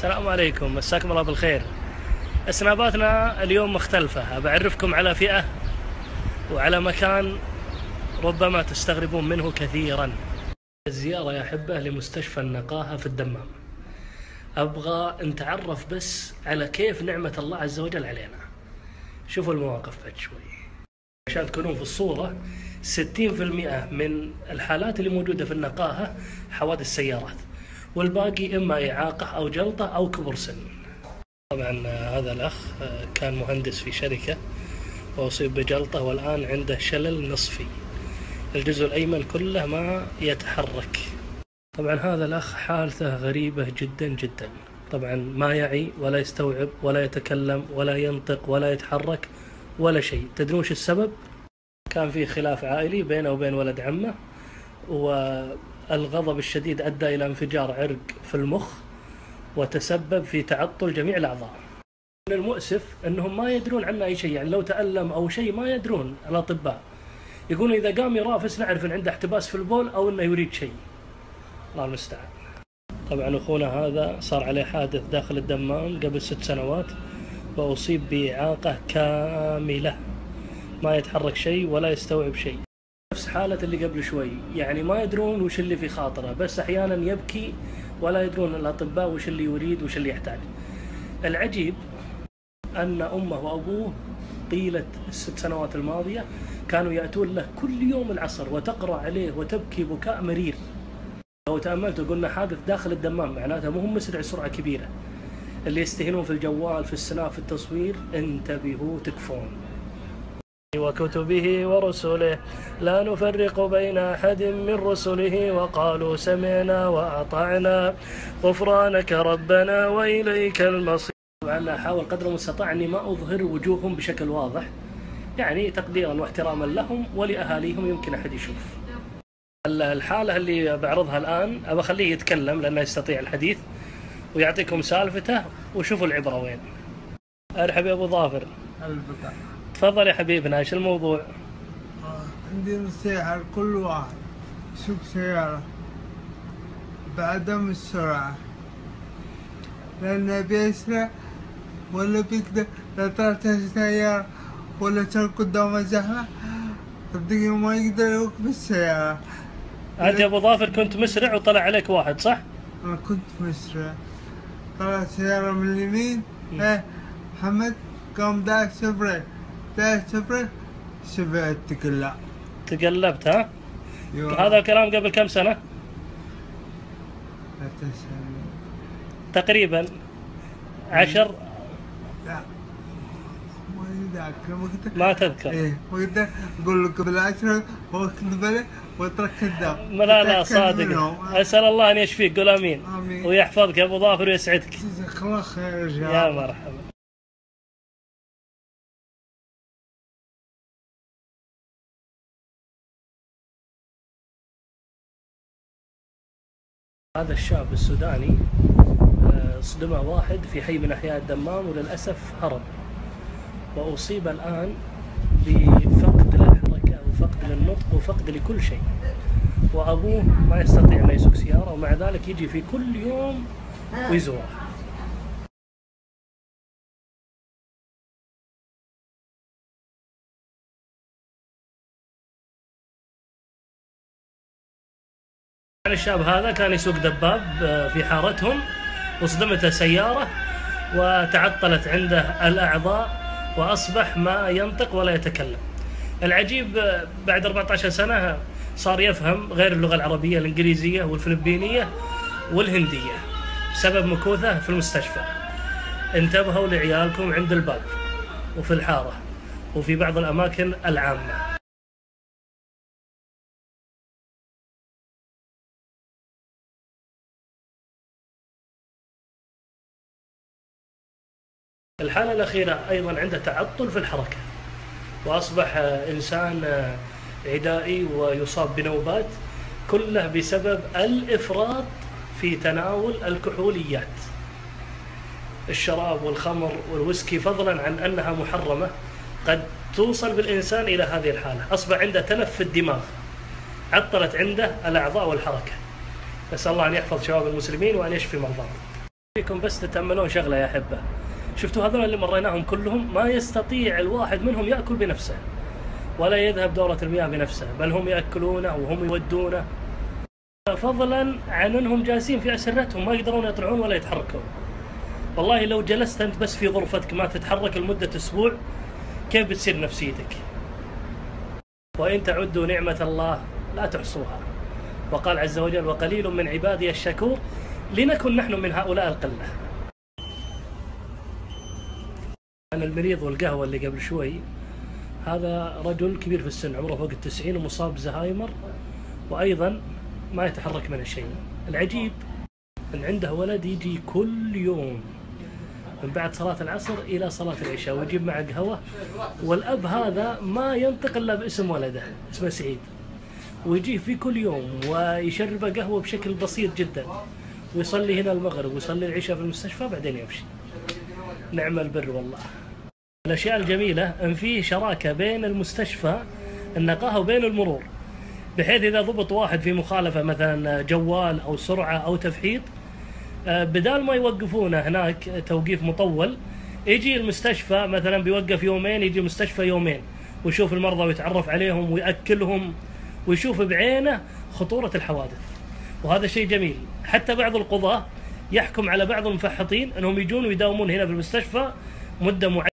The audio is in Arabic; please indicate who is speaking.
Speaker 1: السلام عليكم، مساكم الله بالخير. اسناباتنا اليوم مختلفة، بعرفكم على فئة وعلى مكان ربما تستغربون منه كثيرا. الزيارة يا أحبة لمستشفى النقاهة في الدمام. أبغى نتعرف بس على كيف نعمة الله عز وجل علينا. شوفوا المواقف بعد شوي عشان تكونون في الصورة. 60% من الحالات اللي موجودة في النقاهة حوادث سيارات، والباقي إما إعاقة أو جلطة أو كبر سن. طبعا هذا الأخ كان مهندس في شركة وأصيب بجلطة والآن عنده شلل نصفي، الجزء الأيمن كله ما يتحرك. طبعا هذا الأخ حالته غريبة جدا جدا. طبعا ما يعي ولا يستوعب ولا يتكلم ولا ينطق ولا يتحرك ولا شيء. تدرون وش السبب؟ كان في خلاف عائلي بينه وبين ولد عمه، والغضب الشديد أدى إلى انفجار عرق في المخ وتسبب في تعطل جميع الأعضاء. من المؤسف أنهم ما يدرون عنه أي شيء، يعني لو تألم أو شيء ما يدرون الأطباء. يقولون إذا قام يرافس نعرف أن عنده احتباس في البول أو أنه يريد شيء. الله المستعان. طبعا أخونا هذا صار عليه حادث داخل الدمام قبل 6 سنوات وأصيب بإعاقة كاملة، ما يتحرك شيء ولا يستوعب شيء. نفس حالة اللي قبل شوي، يعني ما يدرون وش اللي في خاطره، بس أحيانا يبكي ولا يدرون الأطباء وش اللي يريد وش اللي يحتاج. العجيب أن أمه وأبوه طيلة ال6 سنوات الماضية كانوا يأتون له كل يوم العصر وتقرأ عليه وتبكي بكاء مرير. لو تأملتوا قلنا حادث داخل الدمام، معناته مو هم مسرع سرعة كبيرة. اللي يستهينون في الجوال في السناب في التصوير انتبهوا تكفون. وكتبه ورسله لا نفرق بين أحد من رسله وقالوا سمعنا وأطعنا غفرانك ربنا وإليك المصير. طبعا أحاول قدر المستطاع أني ما أظهر وجوههم بشكل واضح، يعني تقديرا واحتراما لهم ولأهاليهم، يمكن أحد يشوف. الحالة اللي بعرضها الآن أبى أخليه يتكلم لأنه يستطيع الحديث ويعطيكم سالفته وشوفوا العبرة وين. أرحب يا أبو ظافر. تفضل يا حبيبنا، ايش الموضوع؟
Speaker 2: عندي نصيحة لكل واحد يسوق سيارة بعدم السرعة، لأنه بيسرع ولا بيقدر لا تعطي سيارة ولا ترك قدام زحمة صدقني ما يقدر يوقف السيارة.
Speaker 1: أنت يا أبو ظافر كنت مسرع وطلع عليك واحد صح؟
Speaker 2: أنا كنت مسرع، طلعت سيارة من اليمين، محمد قام داك صفرين شبعت
Speaker 1: تقلبت ها؟ هذا الكلام قبل كم سنة؟
Speaker 2: 3 سنين
Speaker 1: تقريبا 10.
Speaker 2: لا
Speaker 1: ما تذكر.
Speaker 2: ايه وقدر اقول لك قبل 10 واكذب عليه واترك كذاب.
Speaker 1: لا صادق. اسال الله ان يشفيك، قول امين ويحفظك يا ابو ظافر ويسعدك.
Speaker 2: جزاك الله خير
Speaker 1: يا مرحبا. هذا الشاب السوداني صدمه واحد في حي من أحياء الدمام وللأسف هرب، وأصيب الآن بفقد للحركة وفقد للنطق وفقد لكل شيء، وأبوه ما يستطيع أن يسوق سيارة ومع ذلك يجي في كل يوم ويزوره. الشاب هذا كان يسوق دباب في حارتهم وصدمته سيارة وتعطلت عنده الأعضاء وأصبح ما ينطق ولا يتكلم. العجيب بعد 14 سنة صار يفهم غير اللغة العربية، الإنجليزية والفلبينية والهندية بسبب مكوثة في المستشفى. انتبهوا لعيالكم عند الباب وفي الحارة وفي بعض الأماكن العامة. الحالة الأخيرة أيضا عنده تعطل في الحركة وأصبح إنسان عدائي ويصاب بنوبات، كله بسبب الإفراط في تناول الكحوليات، الشراب والخمر والويسكي، فضلا عن أنها محرمة قد توصل بالإنسان إلى هذه الحالة. أصبح عنده تلف في الدماغ، عطلت عنده الأعضاء والحركة. نسأل الله أن يحفظ شباب المسلمين وأن يشفي مرضاهم. فيكم بس تتأملون شغلة يا أحبة، شفتوا هذول اللي مريناهم كلهم ما يستطيع الواحد منهم يأكل بنفسه ولا يذهب دورة المياه بنفسه، بل هم يأكلونه وهم يودونه، فضلا عن أنهم جالسين في أسرتهم ما يقدرون يطلعون ولا يتحركون. والله لو جلست أنت بس في غرفتك ما تتحرك لمدة أسبوع كيف بتصير نفسيتك؟ وإن تعدوا نعمة الله لا تحصوها. وقال عز وجل: وقليل من عبادي الشكور، لنكن نحن من هؤلاء القلة. أنا المريض والقهوة اللي قبل شوي، هذا رجل كبير في السن عمره فوق 90 ومصاب بزهايمر، وأيضا ما يتحرك منه شيء. العجيب أن عنده ولد يجي كل يوم من بعد صلاة العصر إلى صلاة العشاء ويجيب معه قهوة، والأب هذا ما ينطق إلا باسم ولده، اسمه سعيد، ويجيه في كل يوم ويشربه قهوة بشكل بسيط جدا، ويصلي هنا المغرب ويصلي العشاء في المستشفى بعدين يمشي. نعم البر والله. الأشياء الجميلة أن فيه شراكة بين المستشفى النقاهة وبين المرور، بحيث إذا ضبط واحد في مخالفة مثلا جوال أو سرعة أو تفحيط، بدال ما يوقفونه هناك توقيف مطول، يجي المستشفى مثلا بيوقف يومين، يجي المستشفى يومين ويشوف المرضى ويتعرف عليهم ويأكلهم ويشوف بعينه خطورة الحوادث. وهذا شيء جميل. حتى بعض القضاة يحكم على بعض المفحطين أنهم يجون ويداومون هنا في المستشفى مدة معينة.